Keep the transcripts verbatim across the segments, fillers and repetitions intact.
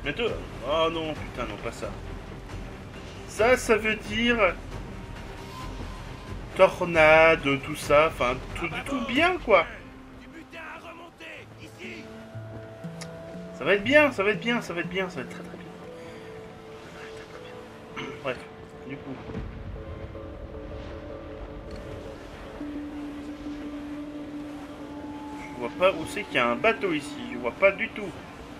Bientôt. Oh non, putain, non, pas ça. Ça, ça veut dire... tornade, tout ça, enfin, tout, du tout bien, quoi. Ça va être bien, ça va être bien, ça va être bien, ça va être très très bien. Bref, du coup... Je vois pas où c'est qu'il y a un bateau ici, je vois pas du tout.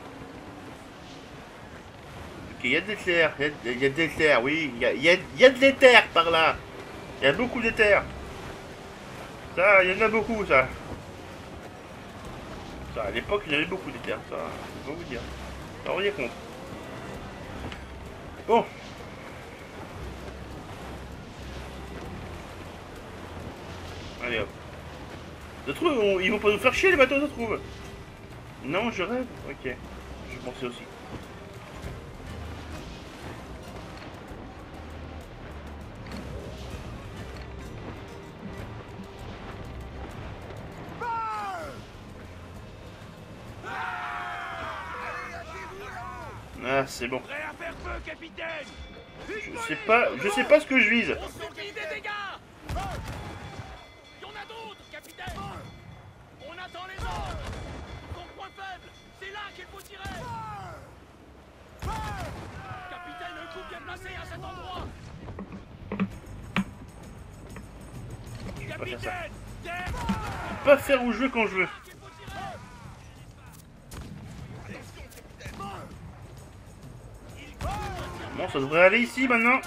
Ok, il y a de l'éther, il y a de l'éther, oui, il y a, il y, a, il y a de l'éther par là. Il y a beaucoup d'éther. Ça, il y en a beaucoup, ça. Ça, à l'époque, il y avait beaucoup d'éther, ça, je peux vous dire. Alors, on y est compte. Bon. Allez, hop. Ça trouve, on, ils vont pas nous faire chier, les bateaux, ça trouve. Non, je rêve. Ok, je pensais aussi. Ah, c'est bon. Je sais pas, je sais pas ce que je vise. Je peux pas faire ça. Je peux pas faire où je veux quand je veux. Bon, ça devrait aller ici maintenant.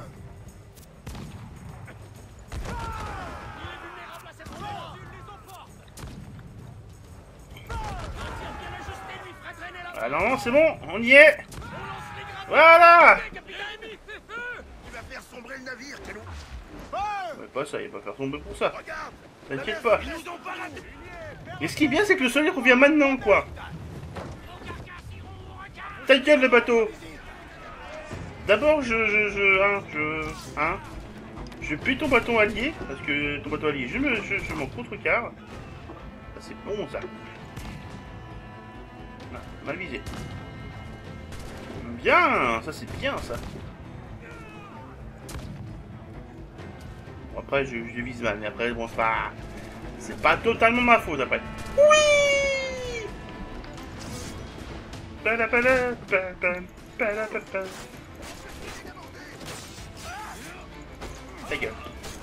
Ah non, non, c'est bon, on y est. Voilà. Ouais, pas ça, il va pas faire tomber pour ça. T'inquiète pas. Mais ce qui est bien, c'est que le soleil revient maintenant, quoi. Ta gueule, le bateau. D'abord, je, je, je, hein, je, hein, je pue ton bâton allié, parce que ton bâton allié, je me, je, je m'en contrecarre. Ça, c'est bon, ça. Ah, mal visé. Bien, ça c'est bien, ça. Bon, après, je, je vise mal, mais après, bon, c'est pas, c'est pas totalement ma faute, après. Oui. Palapala, palapala, palapala. Ta gueule.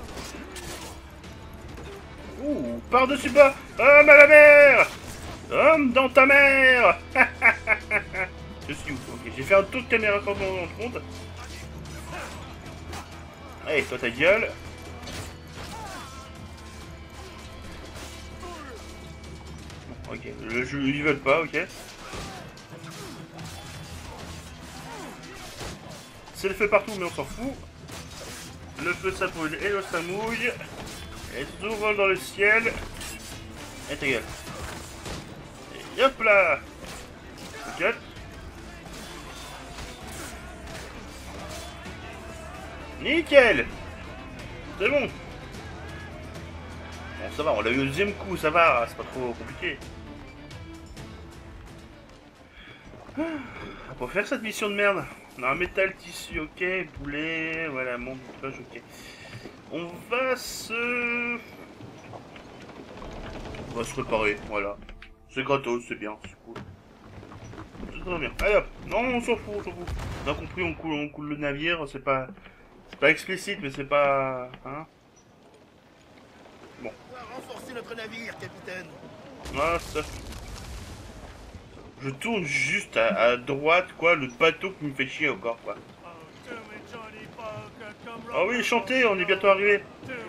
Ouh, par-dessus bas. Homme à la mer. Homme dans ta mère. Je suis où? Ok, j'ai fait un tour de caméra quand on te compte. Allez, toi ta gueule. Ok, le jeu, ils veulent pas, ok. C'est le feu partout, mais on s'en fout. Le feu ça brûle et l'eau ça mouille. Et tout vole dans le ciel. Et ta gueule. Et hop là. Ok. Nickel. C'est bon. Bon, ça va, on l'a eu au deuxième coup, ça va, c'est pas trop compliqué. Ah, pour faire cette mission de merde, on a un métal, tissu, ok, boulet, voilà, mon montage, ok. On va se... On va se réparer, voilà. C'est gratos, c'est bien, c'est cool. C'est très bien. Allez hop, non, on s'en fout, on s'en fout. On a compris, on coule, on coule le navire, c'est pas... C'est pas explicite, mais c'est pas... Hein. Bon. On va renforcer notre navire, capitaine. Ah, ça... Je tourne juste à, à droite, quoi, le bateau qui me fait chier encore, quoi. Ah oui, chantez, on est bientôt arrivé.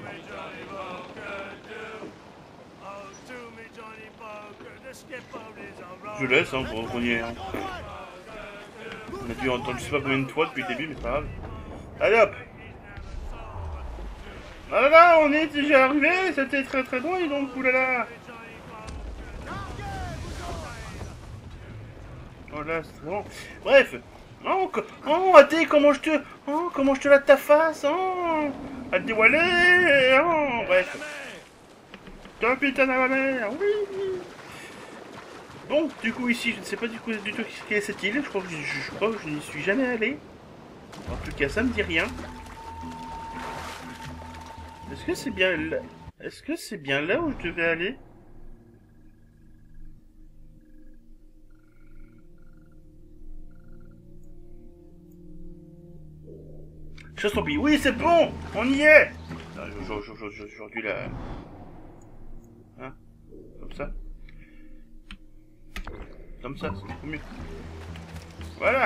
Je laisse, hein, pour qu'on y est. Hein. On a dû entendre je sais pas combien de fois depuis le début, mais c'est pas grave. Allez hop. Ah là là, on est déjà arrivé, c'était très très loin, donc oulala. Oh là, c'est bon. Bref. Oh, oh, Athé, comment je te... Oh, comment je te latte ta face, oh. À te dévoiler, oh. Bref. Capitaine à la mer, oui. Bon, du coup ici, je ne sais pas du, coup, du tout quelle est cette île. Je crois que je, je, je crois que je n'y suis jamais allé. En tout cas, ça me dit rien. Est-ce que c'est bien là? Est-ce que c'est bien là où je devais aller? Chasse torpille. Oui, c'est bon. On y est. J'aurais dû la... Hein? Comme ça. Comme ça, c'est beaucoup mieux. Voilà.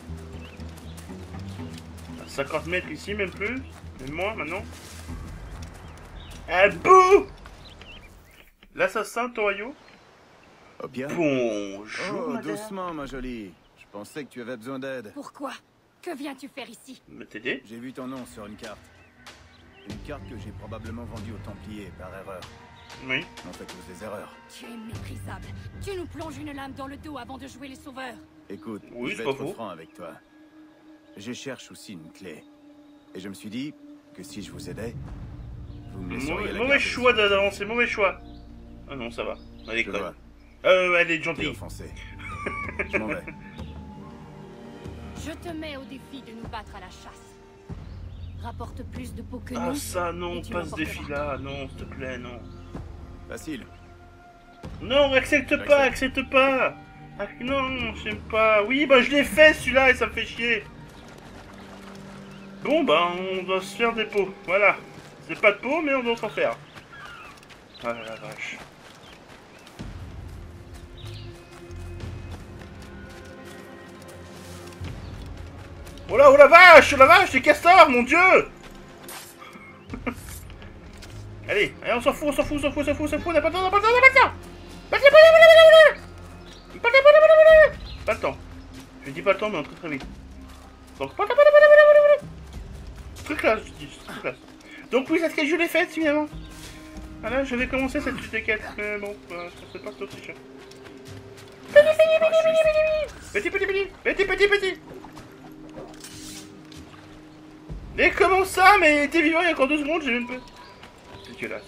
À cinquante mètres ici, même plus. Même moins, maintenant. Un bout. L'assassin, Toyo. Oh bien. Bonjour, Oh, madame. doucement, ma jolie. Je pensais que tu avais besoin d'aide. Pourquoi? Que viens-tu faire ici? Me t'aider? J'ai vu ton nom sur une carte. Une carte que j'ai probablement vendue aux Templiers par erreur. Oui. En fait, tous des erreurs. Tu es méprisable. Tu nous plonges une lame dans le dos avant de jouer les sauveurs. Écoute, Oui, je c'est vais pas être faux. franc avec toi. Je cherche aussi une clé. Et je me suis dit que si je vous aidais, vous me laisseriez Mauvais, la mauvais garder. choix d'avancer, mauvais choix. Ah non, ça va. Allez, Je quoi. vois. Euh, elle est T'es gentille. offensé. Je m'en vais. Je te mets au défi de nous battre à la chasse. Rapporte plus de peau que Ah nous. ça, non, et tu pas ce l'emporteras. défi-là. Non, s'il te plaît, non. Facile. Non, accepte pas, accepte pas. Ah, non, j'aime pas. Oui, bah je l'ai fait celui-là et ça me fait chier. Bon, bah on doit se faire des pots. Voilà. C'est pas de peau, mais on doit s'en faire. Ah la vache. Oh là, oh la vache, oh la vache, des castors, mon dieu. Allez, allez, on s'en fout, on s'en fout, on s'en fout, on s'en fout, on s'en fout, on n'a pas le temps, on n'a pas le temps, on n'a pas le temps. Pas le temps, pas le temps, pas le temps, pas le temps, pas le temps. Pas le temps. Je dis pas le temps, mais on très très vite. Donc, pas le temps, pas le temps, pas le temps. Truc classe, je dis, truc classe. Donc oui, cette quête, je l'ai faite, finalement. Voilà, je vais commencer cette suite de quête, mais bon, euh, je pensais pas que c'était aussi chiant. Petit, petit, petit, petit, petit, petit. Mais comment ça? Mais t'es vivant il y a encore deux secondes, j'ai même pas... C'est dégueulasse.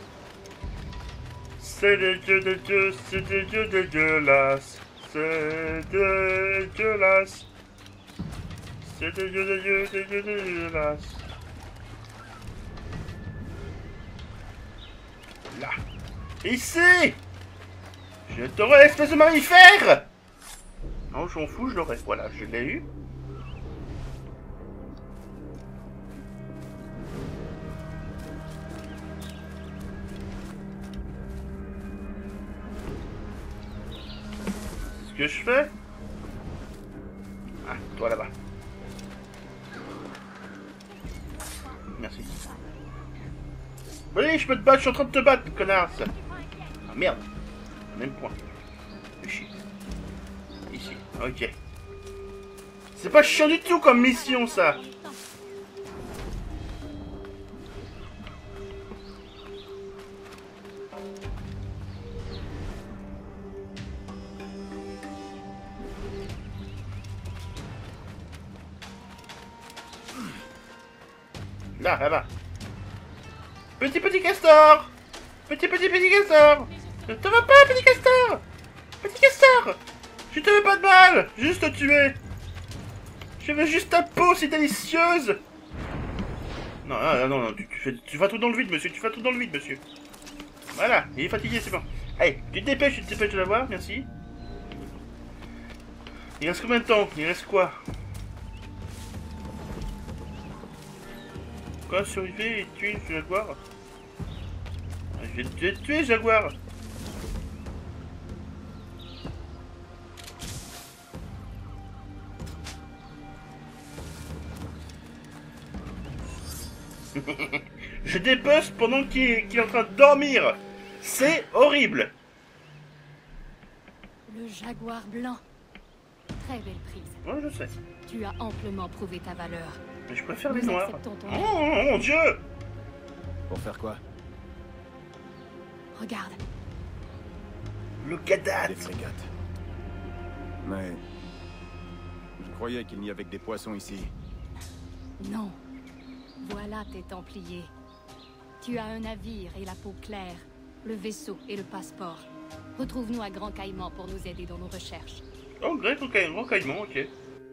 C'est dégueulasse, c'est dégueulasse, c'est dégueulasse. C'est dégueulasse, dégueulasse. Là. Ici. Je t'aurai, espèce de mammifère. Non, je m'en fous, je l'aurai. Voilà, je l'ai eu. Que je fais? Ah, toi là-bas. Merci. Oui, je peux te battre, je suis en train de te battre, connard. Ça. Ah merde. Même point. Fais chier. Ici, ok. C'est pas chiant du tout comme mission, ça. Là, là-bas. Petit petit castor. Petit petit petit castor. Ne te va pas, petit castor. Petit castor. Je te veux pas de mal. Juste te tuer. Je veux juste ta peau, c'est délicieuse. Non, non, non, non, tu, tu, fais, tu vas tout dans le vide, monsieur. Tu vas tout dans le vide, monsieur. Voilà, il est fatigué, c'est bon. Allez, tu te dépêches, tu te dépêches de l'avoir, merci. Il reste combien de temps? Il reste quoi? Quoi, survivre et tuer une jaguar? Je vais te tuer, tuer, jaguar. Je débuzz pendant qu'il est, qu'il est en train de dormir. C'est horrible. Le jaguar blanc. Très belle prise. Ouais, je sais. Tu as amplement prouvé ta valeur. Mais je préfère les Nous noirs. acceptons ton Oh, oh, mon dieu. Pour faire quoi? Regarde. Le gadad. Des frégates. Mais... je croyais qu'il n'y avait que des poissons ici. Non. Voilà tes Templiers. Tu as un navire et la peau claire, le vaisseau et le passeport. Retrouve-nous à Grand Caïman pour nous aider dans nos recherches. Oh, Grand Caïman, Grand Caïman, ok.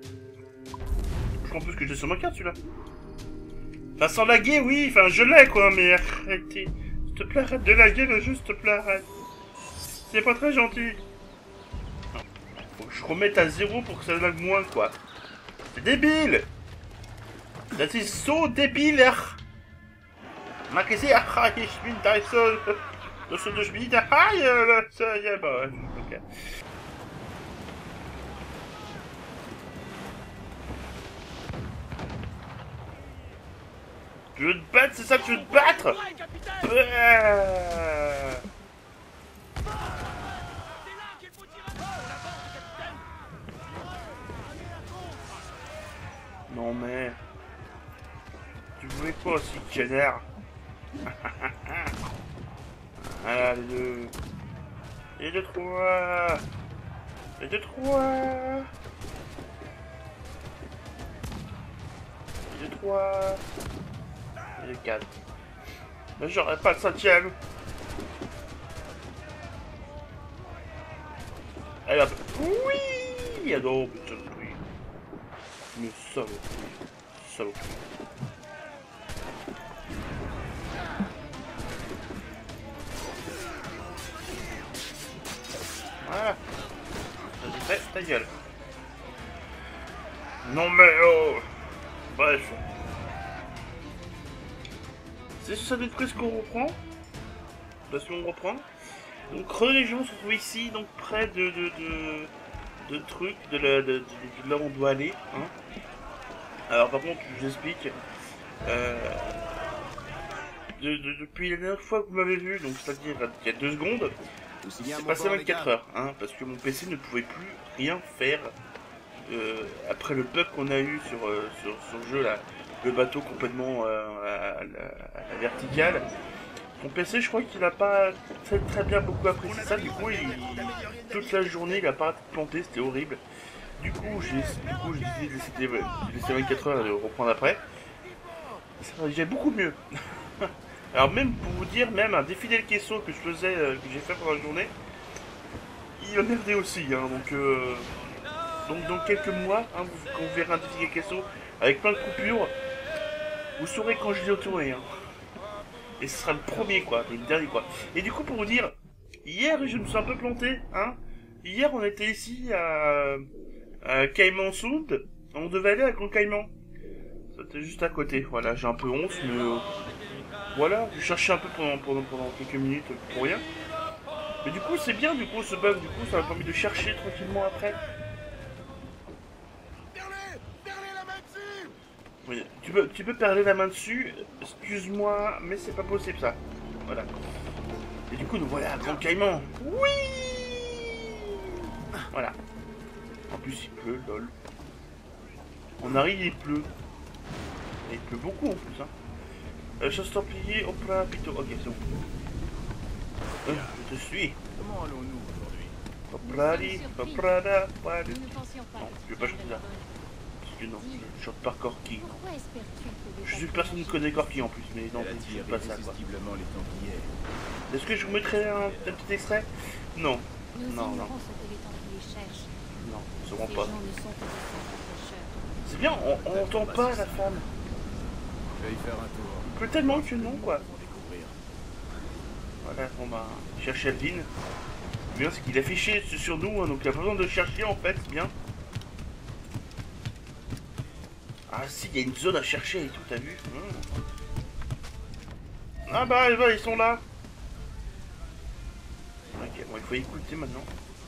Je crois en plus que j'ai sur ma carte celui-là. Enfin, sans laguer, oui, enfin, je l'ai quoi, mais arrêtez. S'il te plaît, arrête de laguer le jeu, s'il te plaît, arrête. C'est pas très gentil. Faut que je remette à zéro pour que ça lag moins, quoi. C'est débile. Das ist so débile. Ma qu'est-ce que c'est? Ich bin da so. Das ist das Spiel. Ah, ça y est, bah, ok. Tu veux te battre, c'est ça que tu veux te battre? euh... Non mais... Tu voulais quoi aussi, Jenner? Ah, les deux... Les deux, trois... Les deux, trois... Les deux, trois... Les deux, quatre... Mais j'aurais pas le cinquième. Allez hop. Oui. Ah non, mais saloperie. Mais saloperie. Saloperie. Voilà. Vas-y, fais ta gueule. Non mais oh. Bref. C'est sur cette prise qu'on reprend. Parce qu'on reprend. Donc religion se trouve ici, donc près de de de, de trucs, de, la, de, de, de là où on doit aller. Hein. Alors par contre, je vous explique. Euh, de, de, depuis la dernière fois que vous m'avez vu, donc c'est-à-dire il y a deux secondes, c'est passé vingt-quatre heures, hein, parce que mon P C ne pouvait plus rien faire euh, après le bug qu'on a eu sur, euh, sur, sur le jeu là, le bateau complètement euh, à, à, la, à la verticale. Mon P C, je crois qu'il a pas très, très bien beaucoup apprécié ça, du coup, il, toute la journée, il a pas planté, c'était horrible. Du coup, j'ai décidé de laisser, de laisser vingt-quatre heures et de reprendre après. J'ai beaucoup mieux. Alors même pour vous dire, même un défi del queso que je faisais, euh, que j'ai fait pendant la journée, il a merdé aussi, hein, donc, euh, donc dans quelques mois, hein, vous, quand vous verrez un défi del queso avec plein de coupures, vous saurez quand je l'ai tourné, hein. Et ce sera le premier quoi, le dernier quoi. Et du coup pour vous dire, hier je me suis un peu planté, hein. Hier on était ici à, à Caïman Sound, on devait aller à Grand Caïman. C'était juste à côté, voilà, j'ai un peu honte, mais euh, voilà, je cherchais un peu pendant, pendant, pendant quelques minutes pour rien. Mais du coup c'est bien du coup ce bug, du coup ça m'a permis de chercher tranquillement après. Oui, tu peux, tu peux perler la main dessus, excuse-moi, mais c'est pas possible ça. Voilà. Et du coup, nous voilà à Grand Caïman. Oui. Voilà. En plus, il pleut, lol. On arrive, il pleut. Et il pleut beaucoup en plus, hein. Euh, chasse templier, hop là, plutôt. Ok, c'est bon. Euh, je te suis. Comment allons-nous aujourd'hui? Hop là, allez, hop là, là, là. Non, je vais pas chanter là. Non, je chante par Corki. Je suis personne qui connaît Corki en plus, mais non, je pas ça quoi. Est-ce que je vous mettrai un, un petit extrait? Non. Non, non. Non, sûrement pas. C'est bien, on, on entend pas la femme. Il pleut tellement que non quoi. Voilà, on va chercher Alvin. Le bien c'est qu'il a affiché sur nous, hein, donc il n'y a pas besoin de chercher en fait, c'est bien. Ah si, il y a une zone à chercher et tout, t'as vu? mmh. Ah bah, bah, ils sont là. Ok, bon, il faut écouter maintenant.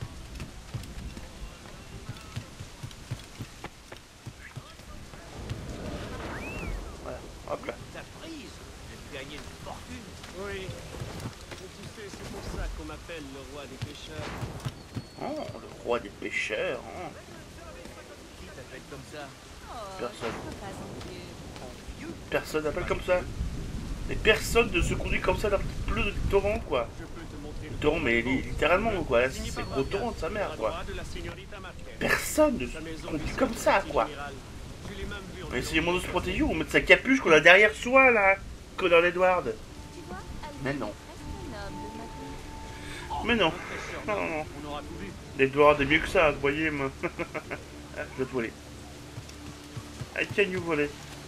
Voilà, hop là. Ta prise, j'ai gagné une fortune. Oui. Tu sais, c'est pour ça qu'on m'appelle le roi des pêcheurs. Oh, le roi des pêcheurs. Hein. Qui t'appelle comme ça? Personne. Personne n'appelle comme ça. Mais personne ne se conduit comme ça dans le bleu de torrent quoi. Le torrent mais littéralement quoi. C'est gros torrent de sa mère quoi. Personne ne se conduit comme ça quoi. Mais essayez-moi de se protéger ou mettre sa capuche qu'on a derrière soi là. Connor Edward. Mais non. Mais non. Non, non, non. On aura tout vu. Il doit y avoir des mieux que ça, vous voyez, moi. Ah, je vais te voler. I can you voler.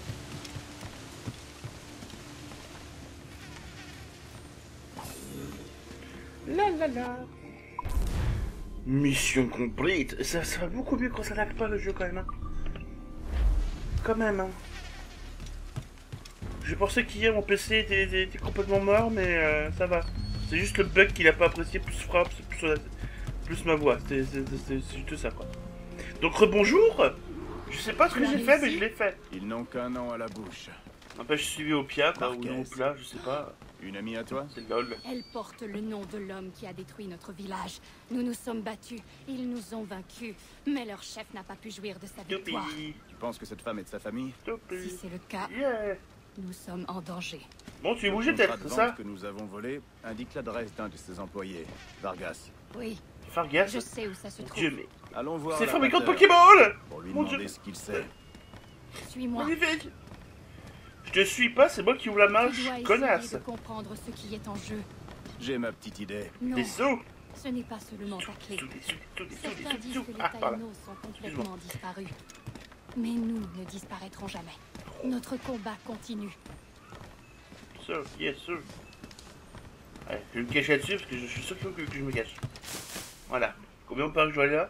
La la la. Mission complète. Ça, ça va beaucoup mieux quand ça lag pas le jeu quand même. Hein. Quand même. Hein. Je pensais qu'hier mon P C était, était, était complètement mort, mais euh, ça va. C'est juste le bug qu'il a pas apprécié, plus frappe, plus, plus ma voix. C'est juste ça quoi. Donc rebonjour. Je sais pas ce que j'ai fait, mais je l'ai fait. Ils n'ont qu'un an à la bouche. N'empêche, je suis au Pia, quoi, ou Marquez. non au plat, je sais pas. Une amie à toi? C'est lol. Elle porte le nom de l'homme qui a détruit notre village. Nous nous sommes battus, ils nous ont vaincus, mais leur chef n'a pas pu jouir de sa victoire. Youpi. Tu penses que cette femme est de sa famille? Si Youpi. c'est le cas, Yeah. nous sommes en danger. Bon, tu es Le bougé contrat peut-être, de c'est vente ça? que nous avons volé indique l'adresse d'un de ses employés, Vargas. Oui, Fargas. je sais où ça se Mon trouve. Dieu, mais... Allons voir C'est fabricant de l'armateur Pokéball. pour lui Mon demander Dieu. ce qu'il sait. Suis-moi. Magnifique. Je te suis pas, c'est moi qui ouvre la Tu marche, dois essayer connasse. de comprendre ce qui est en jeu. J'ai ma petite idée. Non, Des sauts. ce n'est pas seulement ta clé. Tous des sous, tous des sous, des Certains sous, disent des sous. que les Ah, par là. Taïnos sont complètement disparus. Mais nous ne disparaîtrons jamais. Notre combat continue. Sir, yes, sir. Allez, je vais me cacher là-dessus parce que je suis sûr que, que je me cache. Voilà. Combien on parle que je dois aller là?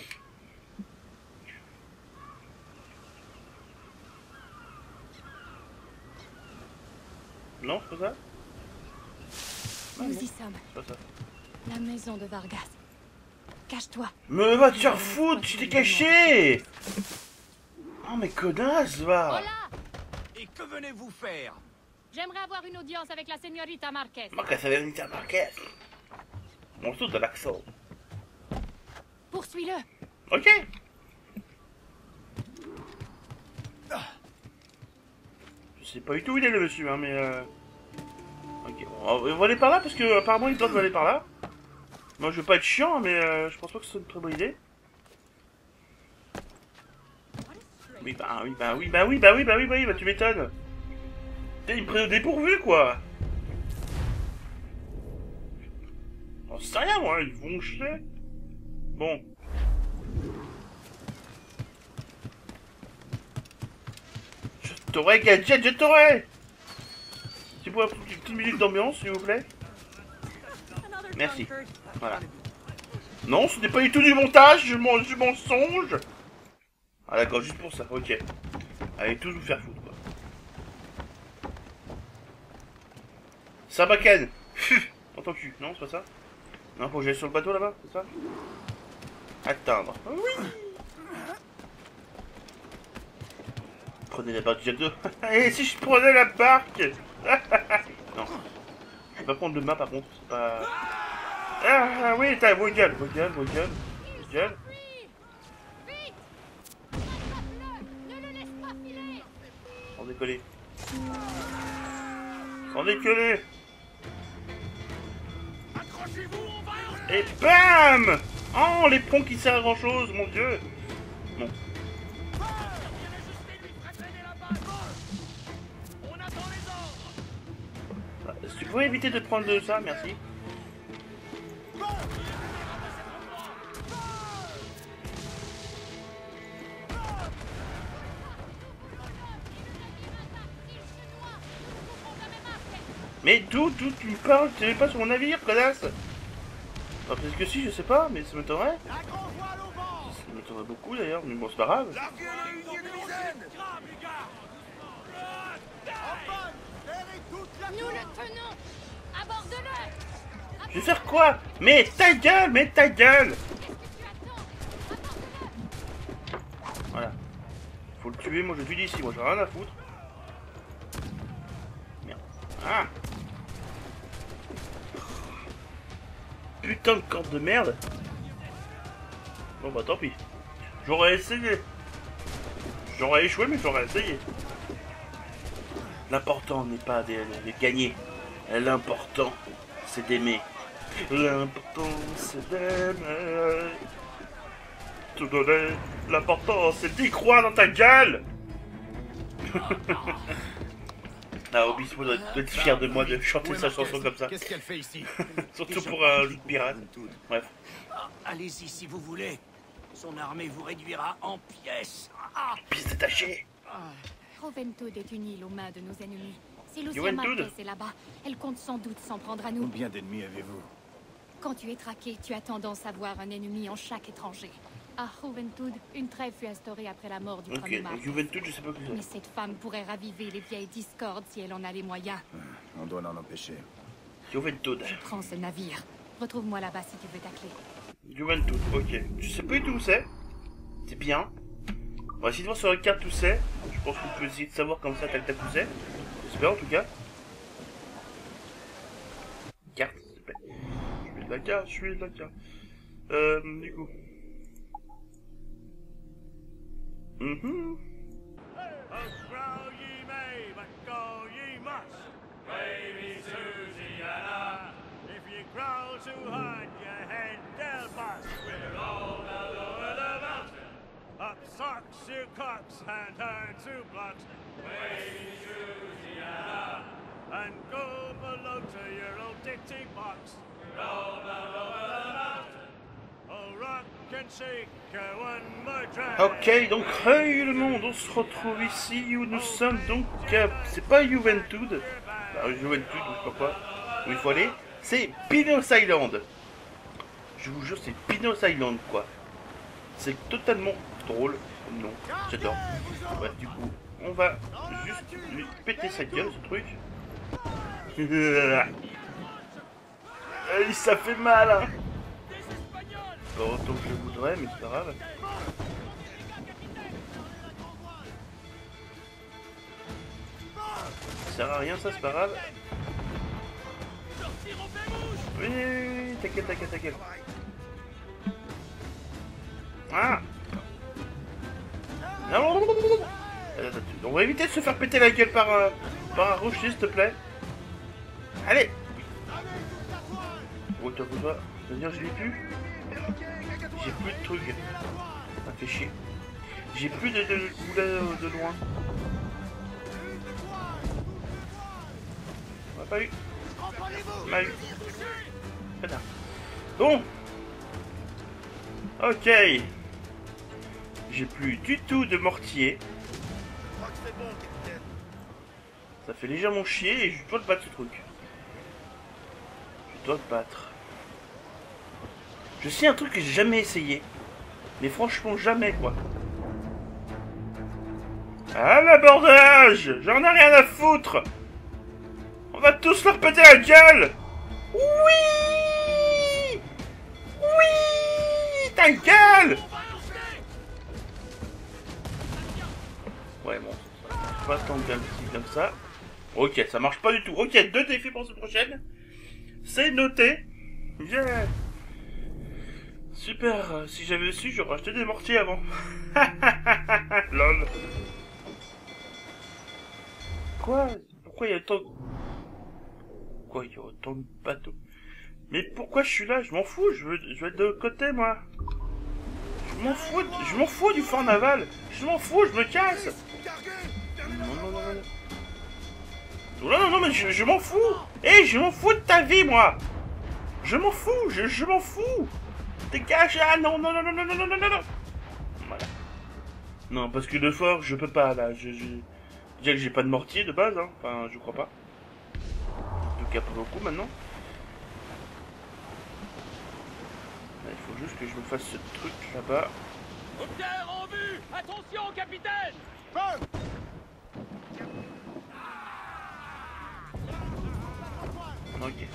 Non, c'est pas ça? Nous y sommes. C'est pas ça. La maison de Vargas. Cache-toi. Mais va te faire foutre, tu t'es caché! Oh mais connasse, va! Hola! Et que venez-vous faire? J'aimerais avoir une audience avec la señorita Marquez. Marquez, ça vient de Marquez. On saute de l'accent. Poursuis-le. Ok. Je sais pas du tout où il est le monsieur, hein, mais euh... ok, bon, on va aller par là parce que apparemment il doit aller par là. Moi je veux pas être chiant, mais euh, je pense pas que c'est une très bonne idée. Oui bah oui bah oui bah oui bah oui bah oui bah oui bah tu m'étonnes. Il me prend au dépourvu quoi. J'en sais rien moi, ils vont chier. Bon. Je t'aurais gadget, je t'aurais. Tu pourrais prendre une petite minute d'ambiance s'il vous plaît. Merci. Voilà. Non, ce n'est pas du tout du montage, je mange du mensonge. Ah d'accord, juste pour ça, ok. Allez, tous vous faire foutre quoi. Sarbacane. En tant que cul, non, c'est pas ça? Non, faut que j'aille sur le bateau là-bas, c'est ça? Atteindre. Oui. Prenez la barque du Jack deux. Et si je prenais la barque? Non. Je vais pas prendre le mât par contre, c'est pas... Ah oui, t'as vos gueules, vos gueules, vos gueules, vos gueules. Vite! Attrape-le! Ne le laisse pas filer! Sans décoller. Sans décoller. Et bam! Oh, les ponts qui servent à grand chose, mon dieu! Bon. Si tu pouvais éviter de prendre de ça, merci. Mais d'où, d'où tu me parles? Tu n'es pas sur mon navire, connasse? Ah, peut-être que si, je sais pas, mais ça m'étonnerait. Ça m'étonnerait beaucoup d'ailleurs, mais bon, c'est pas grave. Nous le tenons! Aborde-le! Je vais faire quoi? Mais ta gueule, mais ta gueule! Qu'est-ce que tu attends? Aborde-le! Voilà. Faut le tuer, moi je tue d'ici, moi j'ai rien à foutre. Merde. Ah! Putain de corde de merde! Bon bah tant pis. J'aurais essayé. J'aurais échoué, mais j'aurais essayé. L'important n'est pas de, de gagner. L'important, c'est d'aimer. L'important, c'est d'aimer. Tout donner. L'important, c'est d'y croire dans ta gueule. Ah, Obispo doit doit être fier de moi de chanter sa chanson comme ça. Qu'est-ce qu'elle fait ici? Surtout pour un jeu de pirate. Bref. Ah, allez-y si vous voulez. Son armée vous réduira en pièces. Ah, Piste détachée. Roventud est une île aux mains de nos ennemis. Si Lucia Juventud. Marquez est là-bas, elle compte sans doute s'en prendre à nous. Combien d'ennemis avez-vous? Quand tu es traqué, tu as tendance à voir un ennemi en chaque étranger. À Juventud, une trêve fut instaurée après la mort du Ok, premier donc Marquez. Juventud, je sais pas qui Mais c'est. cette femme pourrait raviver les vieilles discordes si elle en a les moyens. On doit l'en empêcher. Juventud. Prends ce navire. Retrouve-moi là-bas si tu veux ta clé. Juventud, ok. Je sais pas du tout où c'est. C'est bien. On va essayer de voir sur la carte où c'est. Je pense qu'on peut essayer de savoir comme ça, tac tac où c'est. J'espère en tout cas. Carte, s'il te plaît. Je suis de la carte, je suis de la carte. Euh, du coup. Mhm. Grow ye may, but go ye must. Baby Susiana, if ye growl too hard, your head they'll bust. We're all down over the mountain. Up socks your cocks and turn to blocks. Baby Susiana, and go below to your old ditty box. Roll down over the mountain. Oh, rock and shake uh, one more drag. Ok, donc hey le monde, on se retrouve ici où nous sommes donc, euh, c'est pas Juventud, bah, Juventud, je sais pas quoi, où il faut aller, c'est Pinos Island. Je vous jure, c'est Pinos Island quoi. C'est totalement drôle, non, j'adore. Bref, du coup, on va juste lui péter sa gueule ce truc. Et ça fait mal hein. Pas autant que je voudrais, mais c'est pas grave. Ça sert à rien, ça, c'est pas grave. Oui, oui, oui, t'inquiète, t'inquiète, t'inquiète. Ah! On va éviter de se faire péter la gueule par, euh, par un rocher, s'il te plaît. Allez! Oh, toi, toi, c'est-à-dire je l'ai plus? J'ai plus de trucs. Ça fait chier. J'ai plus de, de, de boulets de loin. On a pas eu. On a eu. Très bien. Bon. Ok. J'ai plus du tout de mortier. je crois que c'est bon, capitaine. Ça fait légèrement chier et je dois le battre ce truc. Je dois le battre. Je sais un truc que j'ai jamais essayé. Mais franchement jamais quoi. Ah l'abordage! J'en ai rien à foutre! On va tous leur péter la gueule! Oui! Oui! Ta gueule! Ouais bon, ça marche pas tant bien comme ça. Ok, ça marche pas du tout. Ok, deux défis pour cette prochaine. C'est noté. Yeah! Super, euh, si j'avais su, j'aurais acheté des mortiers avant. Lol. Quoi? Pourquoi il y a autant de... Pourquoi il y a autant de bateaux? Mais pourquoi je suis là? Je m'en fous, je veux, je veux être de l'autre côté, moi. Je m'en fous, je m'en fous du fort naval. Je m'en fous, je me casse. Non, non, non, non. Non, non, non, mais je, je m'en fous. Eh, hey, je m'en fous de ta vie, moi. Je m'en fous, je, je m'en fous. Dégage, ah non, non, non, non, non, non, non, non, non. Voilà. Non, parce que le fort, je peux pas, là. Je, je... Déjà que j'ai pas de mortier de base, hein. Enfin, je crois pas. En tout cas, pour le coup, maintenant. Là, il faut juste que je me fasse ce truc là-bas. Terre en vue! Attention, capitaine! Ok.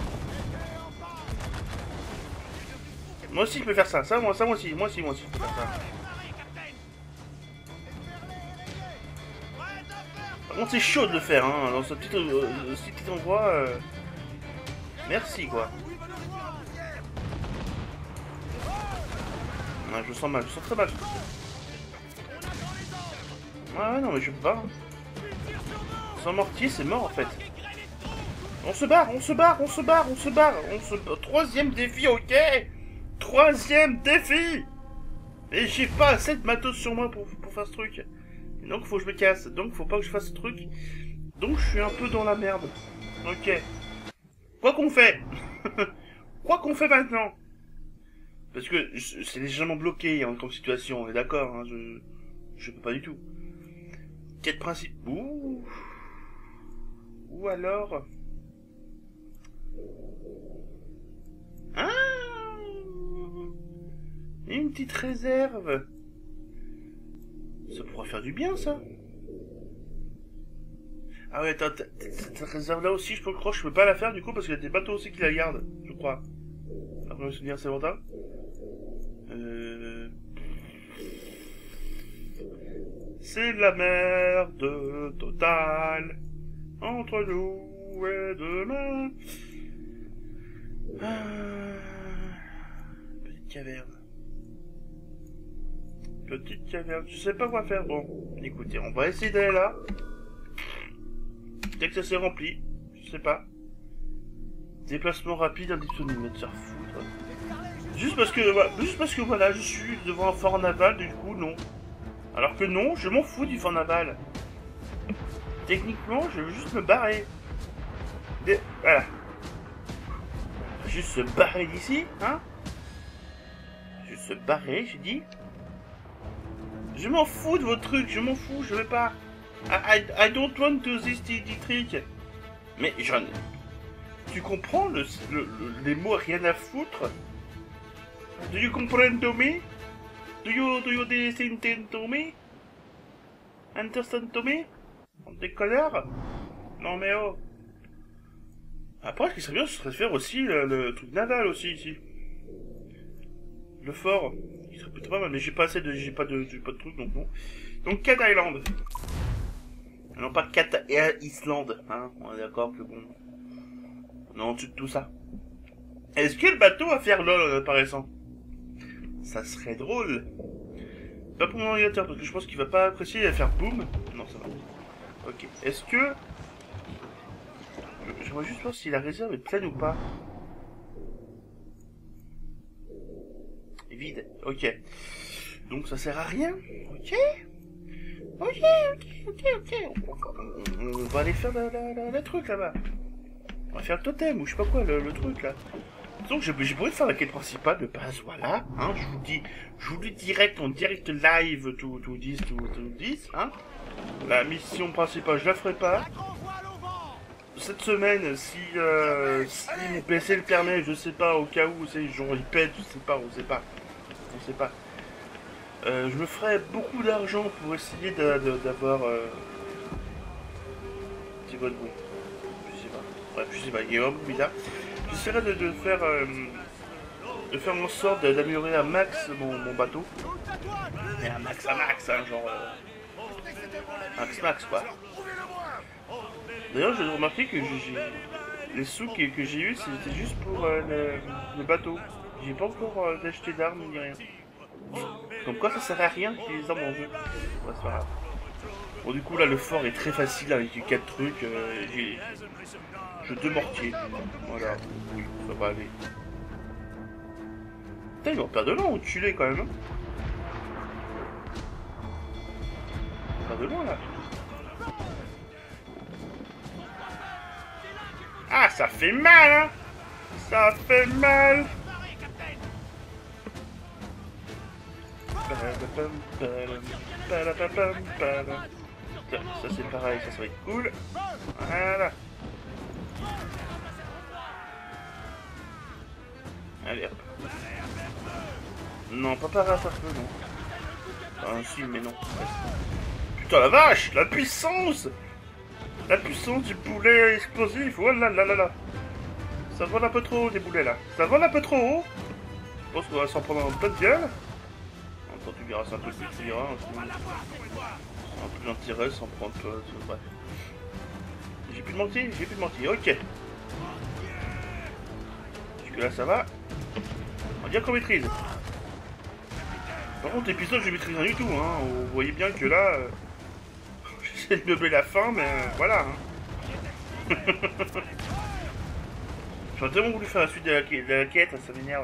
Moi aussi, je peux faire ça. Ça, moi, ça, moi aussi. Moi aussi, moi aussi, je peux faire ça. Par contre, c'est chaud de le faire, hein, dans ce petit, euh, ce petit endroit. Euh... Merci, quoi. Ouais, je me sens mal, je me sens très mal. Ah ouais, non, mais je peux pas. Hein. Sans mortier, c'est mort, en fait. On se barre, on se barre, on se barre, on se barre. On se... Troisième défi, ok. Troisième défi. Et j'ai pas assez de matos sur moi pour, pour faire ce truc. Donc faut que je me casse. Donc faut pas que je fasse ce truc. Donc je suis un peu dans la merde. Ok. Quoi qu'on fait Quoi qu'on fait maintenant? Parce que c'est légèrement bloqué en tant que situation, on est d'accord, hein, je... je peux pas du tout. Quête principe... Ouh. Ou alors... Ah, une petite réserve. Ça pourrait faire du bien, ça. Ah ouais, attends, cette réserve-là aussi, je crois que je peux pas la faire, du coup, parce qu'il y a des bateaux aussi qui la gardent, je crois. Après, me souvenir, c'est longtemps. Euh... C'est la merde totale entre nous et demain. Ah... Petite caverne. Petite caverne. Je sais pas quoi faire. Bon, écoutez, on va essayer d'aller là. Dès que ça s'est rempli, je sais pas. Déplacement rapide, indisponible, de se faire foutre. Juste parce que, voilà, juste parce que voilà, je suis devant un fort naval, du coup, non. Alors que non, je m'en fous du fort naval. Techniquement, je veux juste me barrer. Des... Voilà. Juste se barrer d'ici, hein. Juste se barrer, j'ai dit. Je m'en fous de vos trucs, je m'en fous, je vais pas. I, I, I don't want to this trick. Mais j'en... Tu comprends le, le, le, les mots rien à foutre? Do you comprendo me? Do you, do you understand to me? Understand to me? On décolère? Non mais oh. Après, ce qui serait bien, ce serait de faire aussi le, le truc naval aussi, ici. Le fort. Il serait peut-être pas mal, mais j'ai pas assez de... j'ai pas de, j'ai pas de trucs, donc non. Donc, Cat Island. Non, pas Cat Island, hein. On est d'accord que bon... On est en dessus de tout ça. Est-ce que le bateau va faire lol en apparaissant? Ça serait drôle. Pas pour mon ordinateur, parce que je pense qu'il va pas apprécier, il va faire boum. Non, ça va. Ok. Est-ce que... J'aimerais juste voir si la réserve est pleine ou pas. Vide. Ok. Donc ça sert à rien. Ok. Ok, ok, ok, ok. On, on va aller faire la, la, la, la truc là-bas. On va faire le totem ou je sais pas quoi, le, le truc là. Donc j'ai besoin de faire la quête principale de base, voilà. Hein, je vous dis, je vous dis direct, en direct live, tout, tout dix, tout, tout dix, hein. La mission principale, je la ferai pas. Cette semaine, si, euh, si mon P C le permet, je sais pas, au cas où, c'est genre il pète, je sais pas, on sait pas. On sait pas. Euh, je me ferai beaucoup d'argent pour essayer d'avoir... Euh... C'est quoi de bon? Je sais pas. Bref, je sais pas, il est un peu bizarre. J'essaierai de, de faire... Euh, de faire en sorte d'améliorer à max mon, mon bateau. Mais à max à max, hein, genre... Euh, max max, quoi. D'ailleurs, j'ai remarqué que j'ai... Les sous que, que j'ai eu, c'était juste pour euh, le, le bateau. J'ai pas encore euh, acheté d'armes ni rien. Comme quoi ça sert à rien qu'ils les armes en jeu. Ouais, c'est pas grave. Bon, du coup là le fort est très facile avec les quatre trucs. Euh, j'ai j'ai deux mortiers. Voilà, oui, ça va aller. Putain, ils vont perdre de loin ou tuer quand même. Hein. Ils perdent de loin là. Ah, ça fait mal, hein. Ça fait mal. Ça c'est pareil, ça, ça va être cool. Voilà. Allez hop. Non, pas par à feu, non. Ah si, mais non. Putain la vache, la puissance. La puissance du boulet explosif. Oh là là là là. Ça vole un peu trop haut des boulets là. Ça vole un peu trop haut. Je pense qu'on va s'en prendre un peu de gueule. Quand tu verras ça un peu plus, tu verras. Un peu d'intérêt sans prendre. Euh, bref. J'ai plus de mentir, j'ai plus de mentir. Ok. Jusque là ça va. On va dire qu'on maîtrise. Par contre, l'épisode je maîtrise rien du tout. Hein. Vous voyez bien que là. Euh... J'essaie de meubler la fin, mais euh, voilà. Hein. J'aurais tellement voulu faire la suite de la, de la quête, ça m'énerve.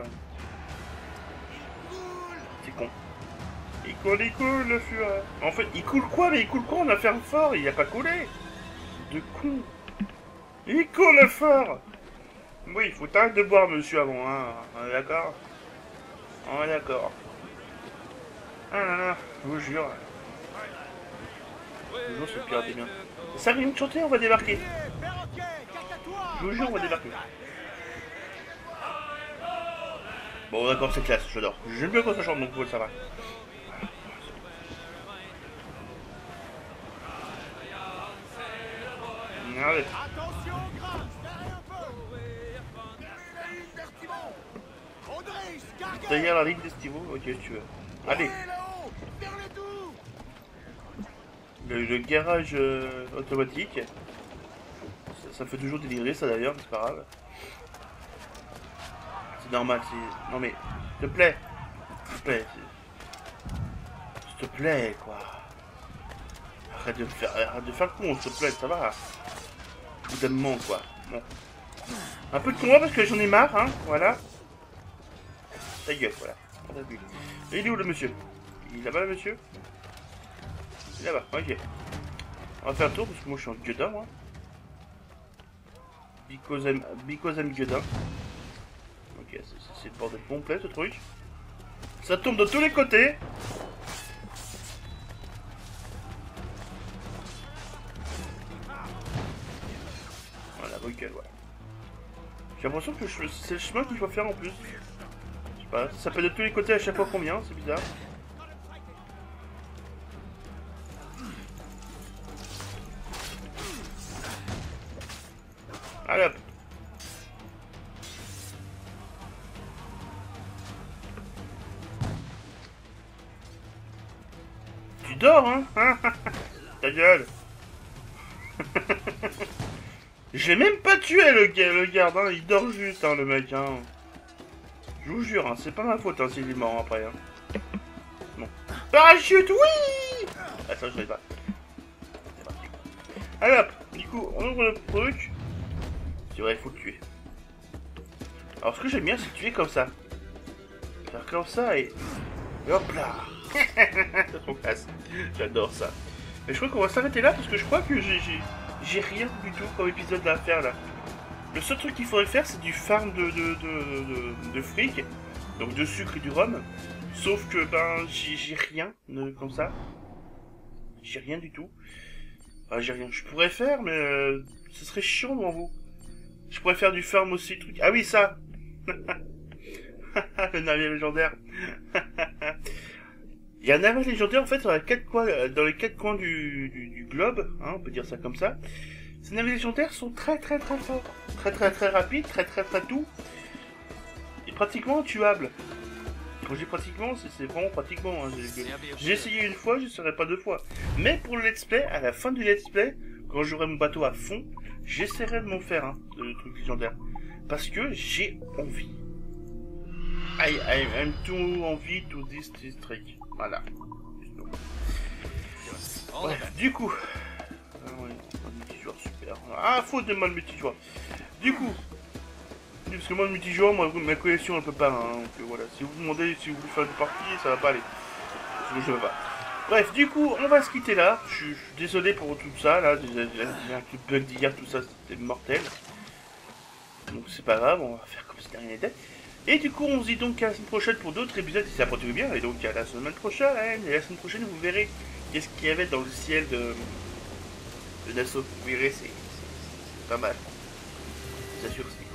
C'est con. Il coule, il coule le fur. En fait, il coule quoi? Mais il coule quoi? On a fait un fort, il a pas coulé. de con. Il est con le fort. Oui, il faut arrêter de boire, monsieur, avant, hein. On est d'accord? On est d'accord. Ah là là, je vous jure. Je vous jure, c'est pire des biens. Ça vient de chanter, on va débarquer. Je vous jure, on va débarquer. Bon, d'accord, c'est classe, j'adore. J'aime bien quand ça chante, donc ça va. Allez. Attention, Grâce, derrière un peu. Derrière la ligne d'Estivo, ok, si tu veux. Allez. Le, le garage euh, automatique. Ça, ça fait toujours délirer, ça d'ailleurs, mais c'est pas grave. C'est normal, c'est... Non mais, s'il te plaît. S'il te plaît. S'il te plaît, quoi. Arrête de faire, arrête de faire le con, s'il te plaît, ça va. Au bout d'un moment, quoi. Bon. Un peu de combat parce que j'en ai marre, hein, voilà. Ta gueule, voilà. On a vu. Et il est où le monsieur? Il est là-bas le monsieur? Il est là-bas, ok. On va faire un tour parce que moi je suis en gueudin, moi. Because I'm, because I'm gueudin. Ok, c'est le bordel complet ce truc. Ça tombe de tous les côtés. Voilà, ok, voilà. J'ai l'impression que c'est le chemin qu'il faut faire en plus. Je sais pas, ça fait de tous les côtés à chaque fois qu'on vient, c'est bizarre. Allez hop. Tu dors, hein? Ta gueule. J'ai même pas tué le, le garde, hein. Il dort juste, hein, le mec, hein. Je vous jure, hein, c'est pas ma faute, hein, s'il est mort après, hein. Bon. Parachute, oui! Ah, ça, je l'ai pas. C'est parti. Allez hop, du coup, on ouvre le truc. C'est vrai, il faut le tuer. Alors, ce que j'aime bien, c'est tuer comme ça. Faire comme ça et... et hop là. C'est trop classe. J'adore ça. Mais je crois qu'on va s'arrêter là parce que je crois que j'ai... J'ai rien du tout comme épisode à faire là. Le seul truc qu'il faudrait faire, c'est du farm de, de, de, de, de fric. Donc de sucre et du rhum. Sauf que, ben, j'ai rien de, comme ça. J'ai rien du tout. Enfin, j'ai rien. Je pourrais faire, mais euh, ce serait chiant devant vous. Je pourrais faire du farm aussi, truc. Ah oui, ça. Le navire légendaire. Il y a un navire légendaire en fait dans les quatre coins, dans les quatre coins du, du, du globe, hein, on peut dire ça comme ça. Ces navires légendaires sont très très très forts, très très très rapides, très très très tout, et pratiquement intuables. Quand j'ai pratiquement, c'est vraiment pratiquement. Hein. J'ai essayé une fois, j'essaierai pas deux fois. Mais pour le let's play, à la fin du let's play, quand j'aurai mon bateau à fond, j'essaierai de m'en faire hein, le truc légendaire, parce que j'ai envie. I, I, I'm too envie to this district. Voilà. Bref, du coup. Ah ouais, le multijoueur, super. Ah, faute de moi le multijoueur. Du coup. Parce que moi le multijoueur, moi, ma collection elle peut pas. Hein, donc voilà. Si vous demandez si vous voulez faire une partie, ça va pas aller. Parce que je veux pas. Bref, du coup, on va se quitter là. Je suis désolé pour tout ça. Là, j'ai un petit bug d'hier, tout ça, c'était mortel. Donc c'est pas grave, on va faire comme si de rien n'était. Et du coup, on se dit donc à la semaine prochaine pour d'autres épisodes, si ça continue bien. Et donc à la semaine prochaine. Et la semaine prochaine, vous verrez qu'est-ce qu'il y avait dans le ciel de, de Nassau. Vous verrez, c'est pas mal. Je vous assure, c'est